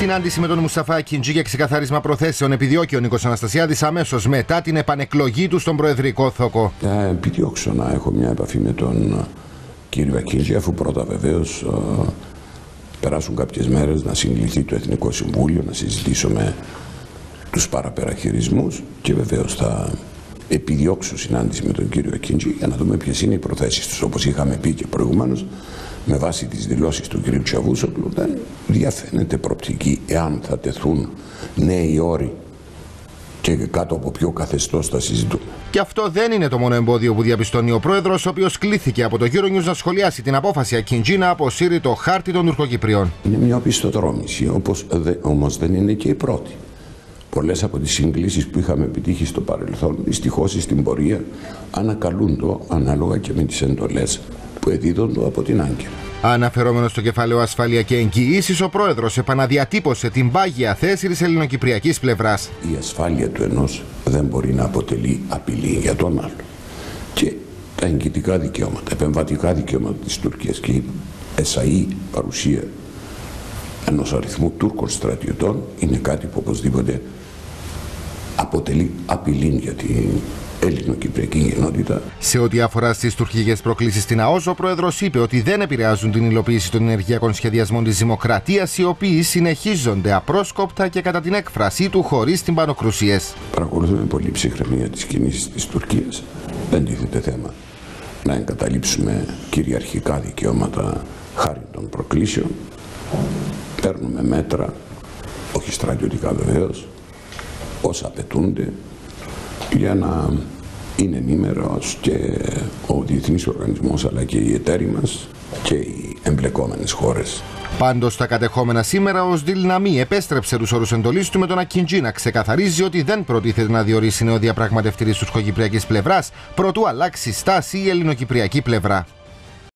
Συνάντηση με τον Μουσταφά Ακιντζή για ξεκαθάρισμα προθέσεων επιδιώκει ο Νίκος Αναστασιάδης αμέσως μετά την επανεκλογή του στον προεδρικό θόκο. Θα επιδιώξω να έχω μια επαφή με τον κύριο Ακιντζή, αφού πρώτα βεβαίως περάσουν κάποιες μέρες να συγκληθεί το Εθνικό Συμβούλιο, να συζητήσουμε τους παραπεραχειρισμούς και βεβαίως θα επιδιώξω συνάντηση με τον κύριο Ακιντζή για να δούμε ποιες είναι οι προθέσεις τους. Όπως είχαμε πει και προηγουμένως, με βάση τις δηλώσεις του κύριου Τσαβούσογλου δεν διαφαίνεται προοπτική εάν θα τεθούν νέοι όροι και κάτω από ποιο καθεστώς θα συζητούν. Και αυτό δεν είναι το μόνο εμπόδιο που διαπιστώνει ο πρόεδρος, ο οποίος κλήθηκε από το Euronews να σχολιάσει την απόφαση Ακιντζή να αποσύρει το χάρτη των Τουρκοκυπριών. Είναι μια οπισθοδρόμηση, όμως δεν είναι και η πρώτη. Πολλές από τις συγκλήσεις που είχαμε επιτύχει στο παρελθόν, δυστυχώς στην πορεία ανακαλούνται ανάλογα και με τις εντολές που εδίδονται από την Άγκυρα. Αναφερόμενος στο κεφάλαιο ασφάλεια και εγγυήσεις, ο πρόεδρος επαναδιατύπωσε την πάγια θέση της ελληνοκυπριακής πλευράς. Η ασφάλεια του ενός δεν μπορεί να αποτελεί απειλή για τον άλλο. Και τα εγγυητικά δικαιώματα, επεμβατικά δικαιώματα της Τουρκίας και η εσαΐ παρουσία ενός αριθμού Τούρκων στρατιωτών είναι κάτι που οπωσδήποτε αποτελεί απειλή για την ελληνοκυπριακή γενότητα. Σε ό,τι αφορά στις τουρκικές προκλήσεις στην ΑΟΣ, ο πρόεδρος είπε ότι δεν επηρεάζουν την υλοποίηση των ενεργειακών σχεδιασμών της Δημοκρατίας, οι οποίοι συνεχίζονται απρόσκοπτα και κατά την έκφρασή του χωρίς τυμπανοκρουσίες. Παρακολουθούμε πολύ ψυχραιμία τις κινήσεις της Τουρκίας. Δεν τίθεται θέμα να εγκαταλείψουμε κυριαρχικά δικαιώματα χάρη των προκλήσεων. Παίρνουμε μέτρα, όχι στρατιωτικά βεβαίως, όσα απαιτούνται για να είναι ενήμερος και ο διεθνής οργανισμός αλλά και οι εταίροι μας και οι εμπλεκόμενες χώρες. Πάντως, στα κατεχόμενα σήμερα, ο Σντιλ Ναμί επέστρεψε τους όρους εντολής του με τον Ακιντζή να ξεκαθαρίζει ότι δεν προτίθεται να διορίσει νέο διαπραγματευτή της τουρκοκυπριακής πλευράς προτού αλλάξει στάση η ελληνοκυπριακή πλευρά.